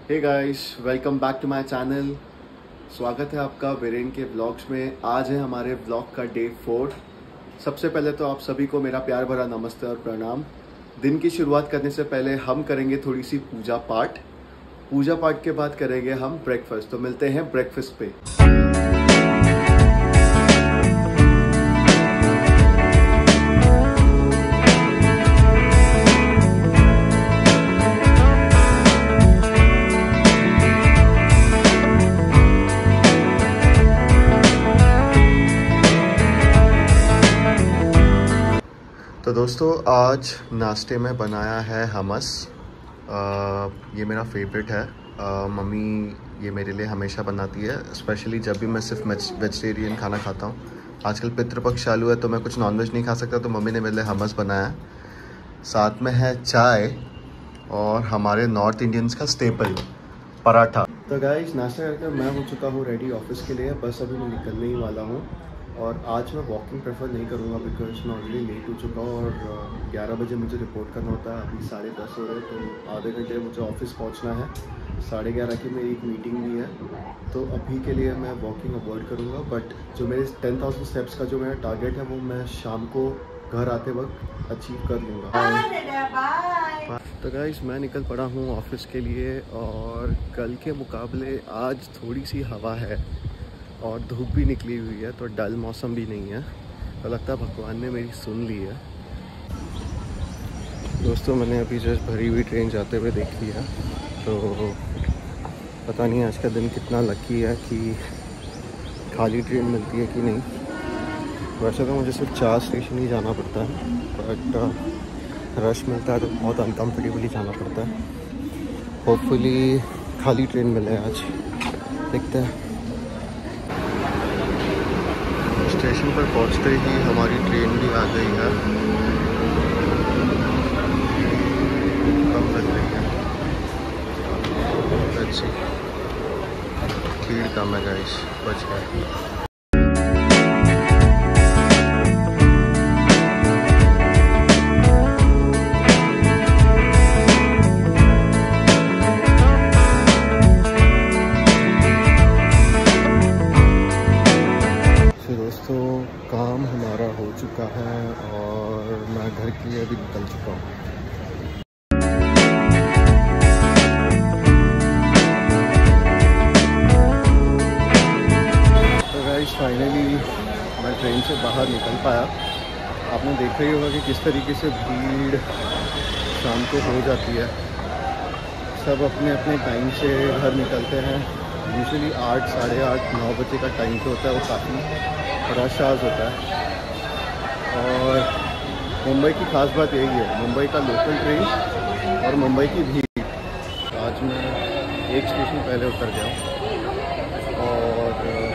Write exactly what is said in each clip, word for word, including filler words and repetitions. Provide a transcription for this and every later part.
Hey guys, welcome back to my channel. स्वागत है आपका वीरेन के व्लॉग्स में। आज है हमारे व्लॉग का डे फोर। सबसे पहले तो आप सभी को मेरा प्यार भरा नमस्ते और प्रणाम। दिन की शुरुआत करने से पहले हम करेंगे थोड़ी सी पूजा पाठ। पूजा पाठ के बाद करेंगे हम ब्रेकफास्ट। तो मिलते हैं ब्रेकफास्ट पे। तो दोस्तों, आज नाश्ते में बनाया है हमस। आ, ये मेरा फेवरेट है। आ, मम्मी ये मेरे लिए हमेशा बनाती है, स्पेशली जब भी मैं सिर्फ वेजिटेरियन खाना खाता हूँ। आजकल पितृपक्ष चालू है तो मैं कुछ नॉनवेज नहीं खा सकता, तो मम्मी ने मेरे लिए हमस बनाया है। साथ में है चाय और हमारे नॉर्थ इंडियंस का स्टेपल पराठा। तो गाइस, नाश्ता करके मैं हो चुका हूँ रेडी ऑफिस के लिए। बस अभी मैं निकलने ही वाला हूँ और आज मैं वॉकिंग प्रेफर नहीं करूँगा बिकॉज मैं ऑलरेडी लेट हो चुका हूँ और ग्यारह बजे मुझे रिपोर्ट करना होता है। अभी साढ़े दस हो रहे हैं, तो आधे घंटे मुझे ऑफिस पहुँचना है। साढ़े ग्यारह की मेरी एक मीटिंग भी है, तो अभी के लिए मैं वॉकिंग अवॉइड करूँगा। बट जो मेरे टेन थाउजेंड स्टेप्स का जो मेरा टारगेट है वो मैं शाम को घर आते वक्त अचीव कर लूँगा। तो गाइस, मैं निकल पड़ा हूँ ऑफिस के लिए और कल के मुकाबले आज थोड़ी सी हवा है और धूप भी निकली हुई है, तो डल मौसम भी नहीं है। तो लगता है भगवान ने मेरी सुन ली है। दोस्तों, मैंने अभी जस्ट भरी हुई ट्रेन जाते हुए देखी है, तो पता नहीं आज का दिन कितना लकी है कि खाली ट्रेन मिलती है कि नहीं। वैसे तो मुझे सिर्फ चार स्टेशन ही जाना पड़ता है, बट रश मिलता है तो बहुत अनकम्फर्टेबली जाना पड़ता है। होपफुली खाली ट्रेन मिले आज, देखते हैं। स्टेशन पर पहुंचते ही हमारी ट्रेन भी आ गई है। कम लग रही है, अच्छी भीड़ कम है गाइस, बच गए। काम हमारा हो चुका है और मैं घर के लिए अभी निकल चुका हूँ। तो गाइस, फाइनली मैं ट्रेन से बाहर निकल पाया। आपने देखा ही होगा कि किस तरीके से भीड़ शाम को हो जाती है। सब अपने अपने टाइम से घर निकलते हैं। यूजुअली आठ साढ़े आठ नौ बजे का टाइम तो होता है, वो काफ़ी रश आवर्स होता है। और मुंबई की ख़ास बात यही है, मुंबई का लोकल ट्रेन और मुंबई की भीड़। आज मैं एक स्टेशन पहले उतर गया हूँ और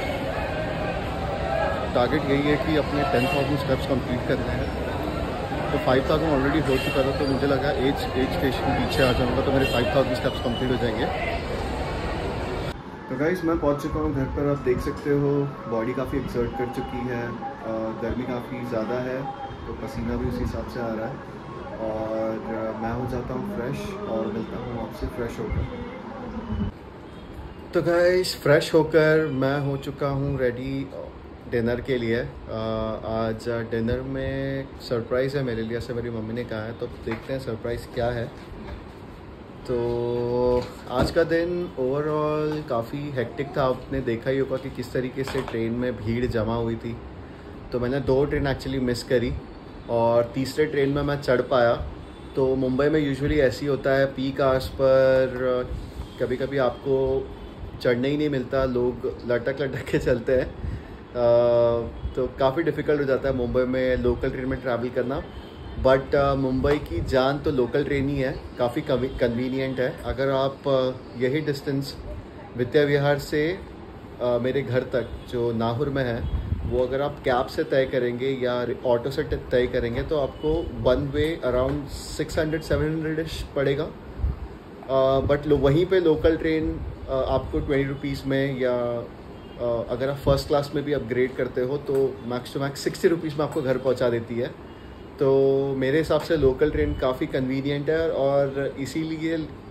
टारगेट यही है कि अपने टेन थाउजेंड स्टेप्स कंप्लीट करने हैं। तो फाइव थाउजेंड ऑलरेडी हो चुका था, तो मुझे लगा एज एक स्टेशन पीछे आ जाऊँगा तो मेरे फाइव थाउजेंड स्टेप्स कंप्लीट हो जाएंगे। तो गाइस, मैं पहुंच चुका हूं घर पर। आप देख सकते हो बॉडी काफ़ी एक्सर्ट कर चुकी है, गर्मी काफ़ी ज़्यादा है, तो पसीना भी उसी हिसाब से आ रहा है। और मैं हो जाता हूं फ्रेश और मिलता हूं आपसे फ्रेश होकर। तो गाइस, फ्रेश होकर मैं हो चुका हूं रेडी डिनर के लिए। आज डिनर में सरप्राइज़ है मेरे लिए, ऐसे मेरी मम्मी ने कहा है, तो देखते हैं सरप्राइज़ क्या है। तो आज का दिन ओवरऑल काफ़ी हेक्टिक था। आपने देखा ही होगा कि किस तरीके से ट्रेन में भीड़ जमा हुई थी। तो मैंने दो ट्रेन एक्चुअली मिस करी और तीसरे ट्रेन में मैं चढ़ पाया। तो मुंबई में यूजुअली ऐसी होता है, पीक आवर्स पर कभी कभी आपको चढ़ने ही नहीं मिलता, लोग लटक लटक के चलते हैं। तो काफ़ी डिफ़िकल्ट हो जाता है मुंबई में लोकल ट्रेन में ट्रैवल करना। बट uh, मुंबई की जान तो लोकल ट्रेन ही है, काफ़ी कन्वीनियंट है। अगर आप uh, यही डिस्टेंस विद्या विहार से uh, मेरे घर तक जो नाहुर में है, वो अगर आप कैब से तय करेंगे या ऑटो से तय करेंगे तो आपको one way around six hundred seven hundred पड़ेगा। बट uh, लो वहीं पे लोकल ट्रेन uh, आपको ट्वेंटी रुपीज़ में, या uh, अगर आप फर्स्ट क्लास में भी अपग्रेड करते हो तो max to max sixty rupees में आपको घर पहुंचा देती है। तो मेरे हिसाब से लोकल ट्रेन काफ़ी कन्वीनियंट है और इसीलिए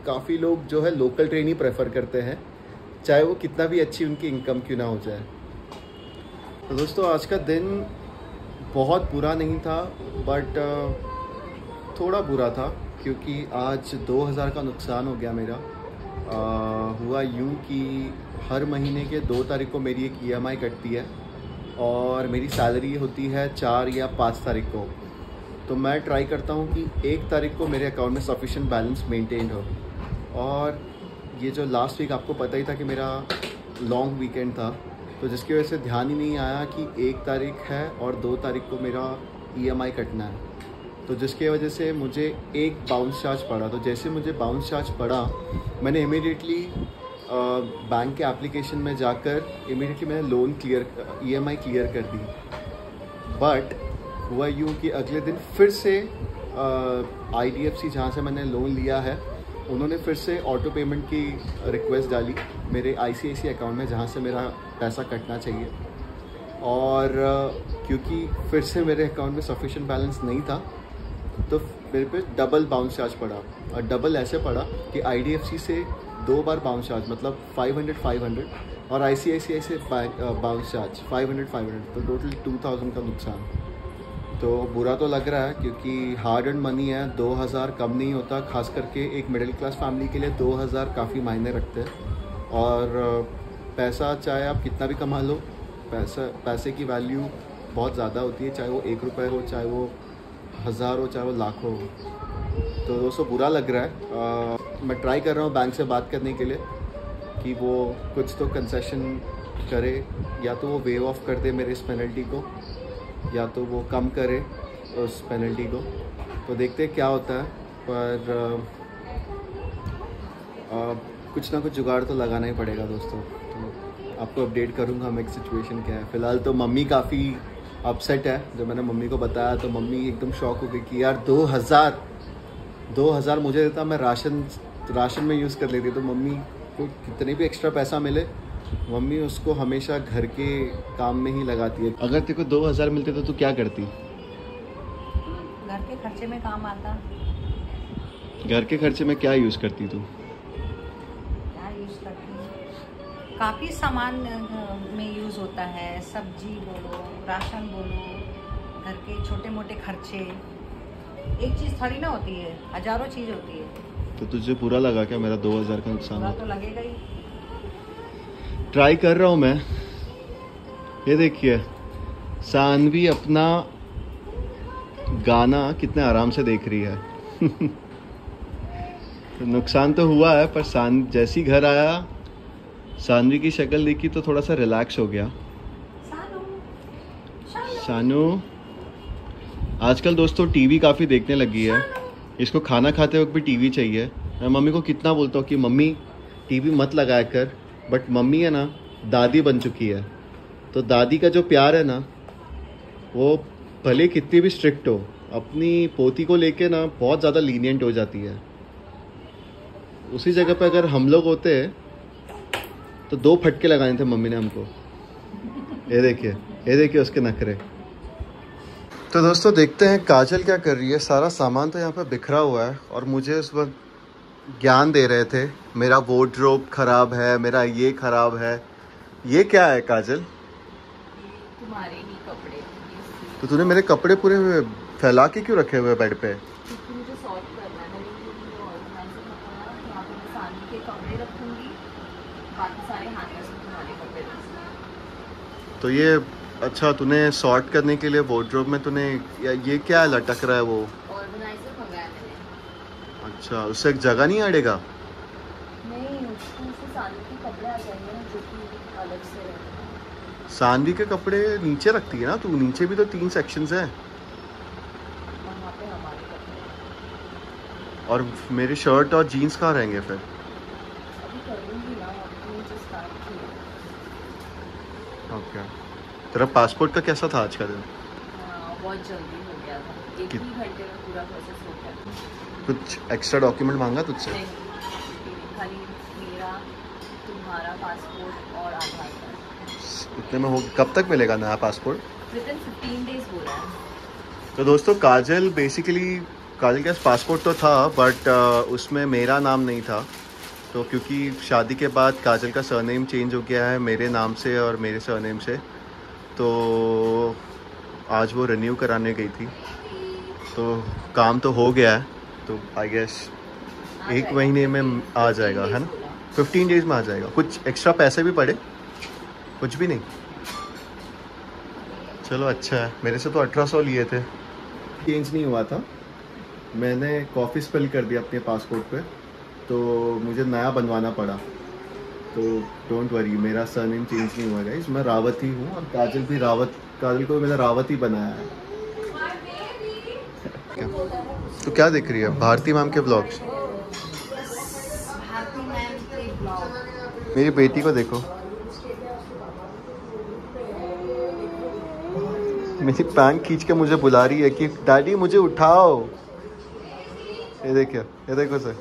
काफ़ी लोग जो है लोकल ट्रेन ही प्रेफर करते हैं, चाहे वो कितना भी अच्छी उनकी इनकम क्यों ना हो जाए। तो दोस्तों आज का दिन बहुत बुरा नहीं था, बट थोड़ा बुरा था क्योंकि आज दो हज़ार का नुकसान हो गया मेरा। आ, हुआ यूँ कि हर महीने के दो तारीख को मेरी एक ई एम आई कटती है और मेरी सैलरी होती है चार या पाँच तारीख को। तो मैं ट्राई करता हूँ कि एक तारीख को मेरे अकाउंट में सफिशिएंट बैलेंस मेंटेन हो। और ये जो लास्ट वीक आपको पता ही था कि मेरा लॉन्ग वीकेंड था, तो जिसकी वजह से ध्यान ही नहीं आया कि एक तारीख है और दो तारीख को मेरा ई एम आई कटना है। तो जिसकी वजह से मुझे एक बाउंस चार्ज पड़ा। तो जैसे मुझे बाउंस चार्ज पड़ा, मैंने इमीडिएटली बैंक के एप्लीकेशन में जाकर इमीडिएटली मैंने loan clear E M I clear कर दी। बट हुआ यूँ कि अगले दिन फिर से आई डी एफ सी जहाँ से मैंने लोन लिया है, उन्होंने फिर से ऑटो पेमेंट की रिक्वेस्ट डाली मेरे आई C I C I account में जहाँ से मेरा पैसा कटना चाहिए। और uh, क्योंकि फिर से मेरे अकाउंट में सफिशिएंट बैलेंस नहीं था, तो मेरे पे डबल बाउंस चार्ज पड़ा। और डबल ऐसे पड़ा कि आई डी एफ सी से दो बार बाउंस चार्ज, मतलब फाइव हंड्रेड फाइव हंड्रेड, और I C I C I से bounce charge five hundred five hundred, तो टोटल टू थाउजेंड का नुकसान। तो बुरा तो लग रहा है क्योंकि हार्ड एंड मनी है, दो हज़ार कम नहीं होता। खास करके एक मिडिल क्लास फैमिली के लिए दो हज़ार काफ़ी मायने रखते हैं। और पैसा चाहे आप कितना भी कमा लो, पैसा पैसे की वैल्यू बहुत ज़्यादा होती है, चाहे वो एक रुपये हो, चाहे वो हज़ार हो, चाहे वो लाखों हो। तो दोस्तों बुरा लग रहा है। आ, मैं ट्राई कर रहा हूँ बैंक से बात करने के लिए कि वो कुछ तो कंसेशन करे, या तो वो वेव ऑफ कर दे मेरे इस पेनल्टी को, या तो वो कम करे उस पेनल्टी को। तो देखते हैं क्या होता है, पर आ, आ, कुछ ना कुछ जुगाड़ तो लगाना ही पड़ेगा दोस्तों। तो आपको अपडेट करूँगा मैं सिचुएशन क्या है। फ़िलहाल तो मम्मी काफ़ी अपसेट है। जब मैंने मम्मी को बताया तो मम्मी एकदम शॉक हो गई कि यार दो हज़ार दो हज़ार मुझे देता, मैं राशन राशन में यूज़ कर लेती। तो मम्मी को कितने भी एक्स्ट्रा पैसा मिले, मम्मी उसको हमेशा घर के काम में ही लगाती है। अगर तेरे को दो हज़ार मिलते तो तू क्या करती? घर के खर्चे में काम आता। घर के खर्चे में क्या यूज़ करती तू? क्या यूज़ करती? काफ़ी सामान में यूज़ होता है, सब्जी बोलो, राशन बोलो, घर के छोटे मोटे खर्चे। एक चीज़ थोड़ी ना होती है, हजारों चीज़ होती है। तो तुझे बुरा लगा क्या मेरा दो हज़ार का नुकसान? बुरा तो लगेगा ही। ट्राई कर रहा हूँ मैं। ये देखिए सानवी अपना गाना कितने आराम से देख रही है। तो नुकसान तो हुआ है, पर सान जैसी घर आया, सानवी की शक्ल देखी तो थोड़ा सा रिलैक्स हो गया। सानू आजकल दोस्तों टीवी काफ़ी देखने लगी है। इसको खाना खाते वक्त भी टीवी चाहिए। मैं मम्मी को कितना बोलता हूँ कि मम्मी टीवी मत लगाया कर, बट मम्मी है ना दादी बन चुकी है। तो दादी का जो प्यार है ना, वो भले कितनी भी स्ट्रिक्ट हो, अपनी पोती को लेके ना बहुत ज़्यादा लीनियंट हो जाती है। उसी जगह पे अगर हम लोग होते तो दो फटके लगाने थे मम्मी ने हमको। ये देखिए ये देखिए उसके नखरे। तो दोस्तों देखते हैं काजल क्या कर रही है। सारा सामान तो यहाँ पे बिखरा हुआ है और मुझे उस वक्त ज्ञान दे रहे थे मेरा वार्डरोब खराब है, मेरा ये खराब है। ये क्या है काजल? तुम्हारे ही कपड़े। तो तूने मेरे कपड़े पूरे फैला के क्यों रखे हुए बेड पे? क्योंकि मुझे सॉर्ट करना है। यहाँ पे मैं सानी के कपड़े रखूंगी, बाकी सारे हैंगर्स में तुम्हारे कपड़े। तो ये अच्छा, तूने सॉर्ट करने के लिए वार्डरोब में तूने ये क्या लटक रहा है? वो ऑर्गेनाइजर मंगाया मैंने। अच्छा, उससे एक जगह नहीं अड़ेगा? नहीं, उससे सानवी के कपड़े आ जाएंगे जो कि अलग से रहेंगे। सानवी के कपड़े नीचे रखती है ना तू? नीचे भी तो तीन सेक्शंस हैं। वहाँ पे हमारे कपड़े। और मेरे शर्ट और जीन्स कहाँ रहेंगे फिर? अभी करूँगी ना, अभी मुझे स्टार्ट किया। ओके। तेरा पासपोर्ट का कैसा था आज का दिन? हाँ, बहुत जल्दी हो गया था। एक ही घंटे में पूरा प्रोसेस हो गया। कुछ एक्स्ट्रा डॉक्यूमेंट मांगा तुझसे? नहीं, खाली मेरा, तुम्हारा पासपोर्ट और आधार कार्ड। इतने में हो? कब तक मिलेगा नया passport? Within fifteen days हो रहा है। तो दोस्तों काजल बेसिकली काजल के पास पासपोर्ट तो था बट उसमें मेरा नाम नहीं था, तो क्योंकि शादी के बाद काजल का सरनेम चेंज हो गया है मेरे नाम से और मेरे सरनेम से, तो आज वो रिन्यू कराने गई थी। तो काम तो हो गया है, तो आई गेस एक महीने में आ जाएगा, है ना? फिफ्टीन डेज़ में आ जाएगा। कुछ एक्स्ट्रा पैसे भी पड़े? कुछ भी नहीं। चलो अच्छा है। मेरे से तो अठारह सौ लिए थे। चेंज नहीं हुआ था, मैंने कॉफ़ी स्पेल कर दिया अपने पासपोर्ट पे, तो मुझे नया बनवाना पड़ा। तो डोंट वरी, मेरा सरनेम चेंज नहीं हुआ गाइस, मैं रावत ही हूँ और काजल भी रावत, काजल को मैंने रावत ही बनाया है। तो क्या देख रही है? भारती मैम के ब्लॉग्स। भारती मैम के ब्लॉग। मेरी बेटी को देखो, मेरी पैंट खींच के मुझे बुला रही है कि डैडी मुझे उठाओ। ये देखिए, ये देखो सर।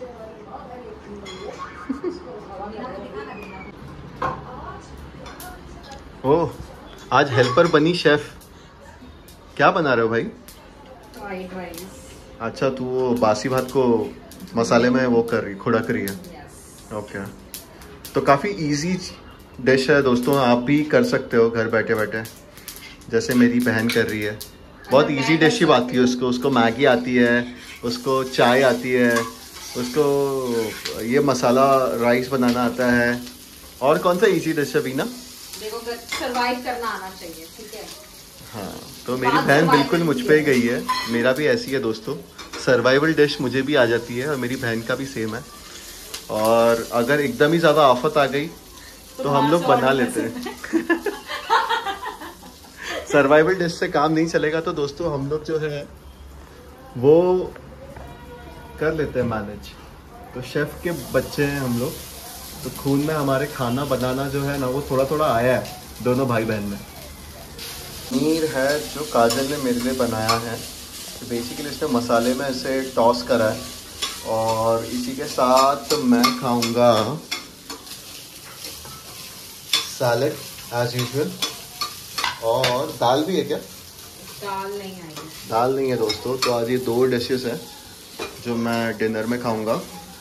ओह, आज हेल्पर बनी शेफ। क्या बना रहे हो भाई? Fried rice. अच्छा, तू वो बासी भात को मसाले में वो कर रही, खुड़क रही है। ओके, तो काफ़ी इजी डिश है दोस्तों, आप भी कर सकते हो घर बैठे बैठे, जैसे मेरी बहन कर रही है। बहुत इजी डिश ही आती है उसको। उसको मैगी आती है, उसको चाय आती है, उसको ये मसाला राइस बनाना आता है। और कौन सा इजी डिश है बीना? देखो, सरवाइव करना आना चाहिए, ठीक है? हाँ, तो मेरी बहन बिल्कुल मुझ पे गई है। मेरा भी ऐसी है दोस्तों, सर्वाइवल डिश मुझे भी आ जाती है और मेरी बहन का भी सेम है। और अगर एकदम ही ज़्यादा आफत आ गई तो हम लोग बना लेते हैं। सर्वाइवल डिश से काम नहीं चलेगा तो दोस्तों हम लोग जो है वो कर लेते हैं मैनेज। तो शेफ के बच्चे हैं हम लोग, तो खून में हमारे खाना बनाना जो है ना वो थोड़ा थोड़ा आया है दोनों भाई बहन में। पनीर है जो काजल ने मेरे लिए बनाया है, तो बेसिकली इसने मसाले में इसे टॉस करा है और इसी के साथ मैं खाऊंगा सैलेड एज यूजुअल। और दाल भी है क्या? दाल नहीं आई। दाल नहीं है दोस्तों। तो आज ये दो डिशेस हैं जो मैं डिनर में खाऊंगा।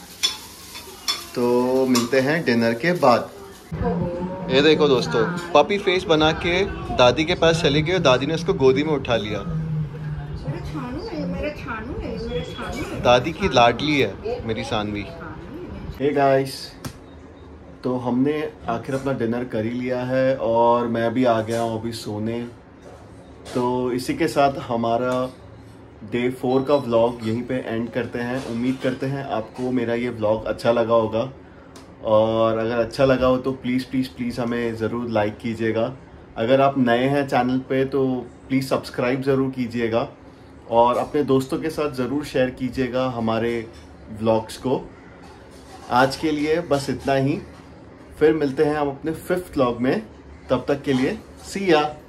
तो मिलते हैं डिनर के बाद। ये देखो दोस्तों, पपी फेस बना के दादी के पास चली गई और दादी ने उसको गोदी में उठा लिया। मेरा छानू है, मेरा छानू है, मेरा छानू है। दादी की लाडली है मेरी सानवी। हे गाइस, तो हमने आखिर अपना डिनर कर ही लिया है और मैं भी आ गया हूँ अभी सोने। तो इसी के साथ हमारा डे फोर का व्लॉग यहीं पे एंड करते हैं। उम्मीद करते हैं आपको मेरा ये व्लॉग अच्छा लगा होगा, और अगर अच्छा लगा हो तो प्लीज़ प्लीज़ प्लीज़ हमें ज़रूर लाइक कीजिएगा। अगर आप नए हैं चैनल पे तो प्लीज़ सब्सक्राइब ज़रूर कीजिएगा और अपने दोस्तों के साथ ज़रूर शेयर कीजिएगा हमारे व्लॉग्स को। आज के लिए बस इतना ही, फिर मिलते हैं हम अपने फिफ्थ व्लॉग में। तब तक के लिए सी या।